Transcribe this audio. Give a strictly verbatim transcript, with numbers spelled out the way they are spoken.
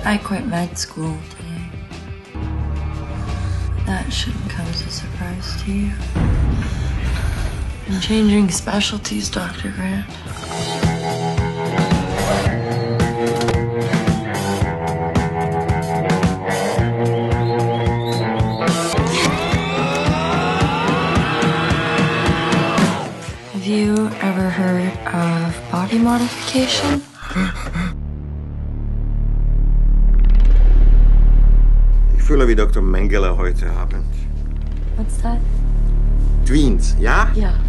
I quit med school today. That shouldn't come as a surprise to you. I'm changing specialties, Doctor Grant. Have you ever heard of body modification? Ich fühle wie Doktor Mengele heute Abend. What's that? Twins, ja? Yeah.